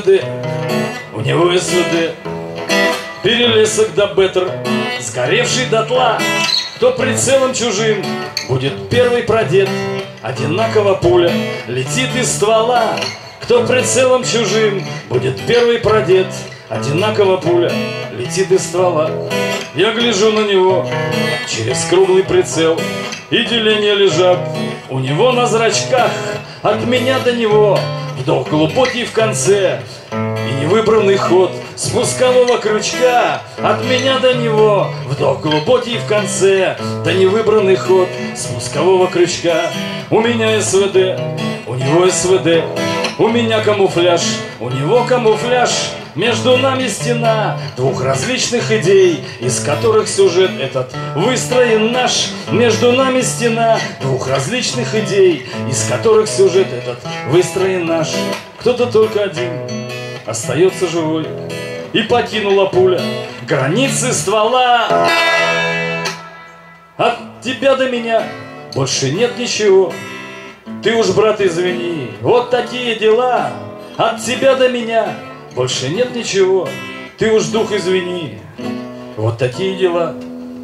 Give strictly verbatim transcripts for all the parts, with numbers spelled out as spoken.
СВД, у него СВД. Перелесок до Беттер, сгоревший дотла. Кто прицелом чужим будет первый продет, одинаково пуля летит из ствола. Кто прицелом чужим будет первый продет, одинаково пуля летит из ствола. Я гляжу на него через круглый прицел, и деления лежат у него на зрачках. От меня до него вдох глубокий в конце и невыбранный ход спускового крючка. От меня до него вдох глубокий в конце, да невыбранный ход спускового крючка. У меня СВД, у него СВД, у меня камуфляж, у него камуфляж. Между нами стена двух различных идей, из которых сюжет этот выстроен наш. Между нами стена двух различных идей, из которых сюжет этот выстроен наш. Кто-то только один остается живой, и покинула пуля границы ствола. От тебя до меня больше нет ничего, ты уж, брат, извини. Вот такие дела. От тебя до меня больше нет ничего, ты уж, дух, извини. Вот такие дела.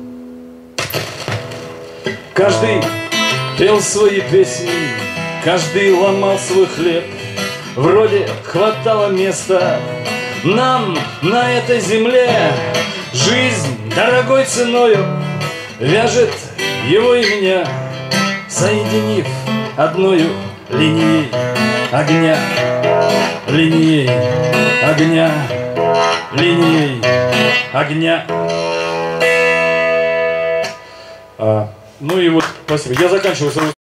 Каждый пел свои песни, каждый ломал свой хлеб. Вроде хватало места нам на этой земле. Жизнь дорогой ценою вяжет его и меня, соединив одною линией огня. Линией огня, линией огня. А, ну и вот, спасибо. Я заканчиваю.